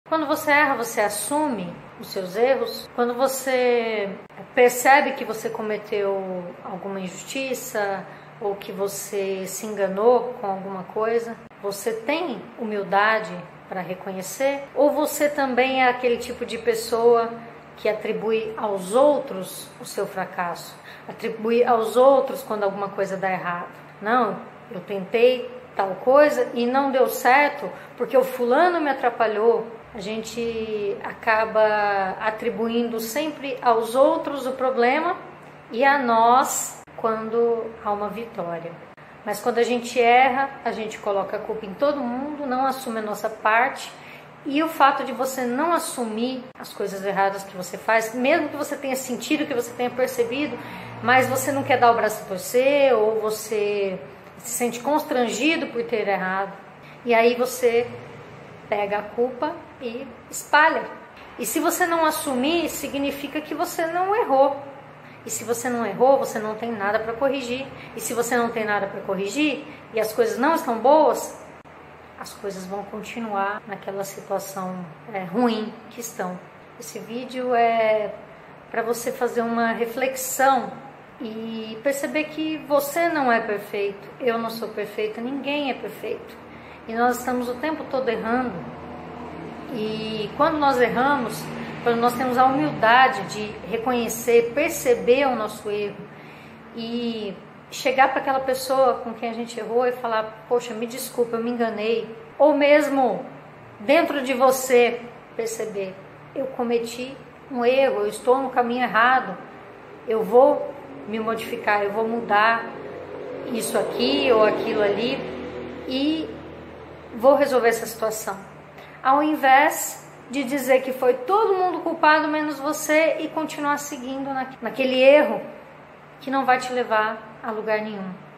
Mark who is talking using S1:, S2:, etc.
S1: Quando você erra, você assume os seus erros. Quando você percebe que você cometeu alguma injustiça ou que você se enganou com alguma coisa, você tem humildade para reconhecer? Ou você também é aquele tipo de pessoa que atribui aos outros o seu fracasso, atribui aos outros quando alguma coisa dá errado? Não, eu tentei tal coisa e não deu certo porque o fulano me atrapalhou. A gente acaba atribuindo sempre aos outros o problema e a nós quando há uma vitória. Mas quando a gente erra, a gente coloca a culpa em todo mundo, não assume a nossa parte. E o fato de você não assumir as coisas erradas que você faz, mesmo que você tenha sentido, que você tenha percebido, mas você não quer dar o braço a torcer, ou você se sente constrangido por ter errado, e aí você pega a culpa e espalha. E se você não assumir, significa que você não errou. E se você não errou, você não tem nada para corrigir. E se você não tem nada para corrigir e as coisas não estão boas, as coisas vão continuar naquela situação ruim que estão. Esse vídeo é para você fazer uma reflexão e perceber que você não é perfeito, eu não sou perfeita, ninguém é perfeito. E nós estamos o tempo todo errando. E quando nós erramos, quando nós temos a humildade de reconhecer, perceber o nosso erro e chegar para aquela pessoa com quem a gente errou e falar: poxa, me desculpa, eu me enganei. Ou mesmo dentro de você perceber: eu cometi um erro, eu estou no caminho errado, eu vou me modificar, eu vou mudar isso aqui ou aquilo ali e vou resolver essa situação. Ao invés de dizer que foi todo mundo culpado menos você e continuar seguindo naquele erro que não vai te levar a lugar nenhum.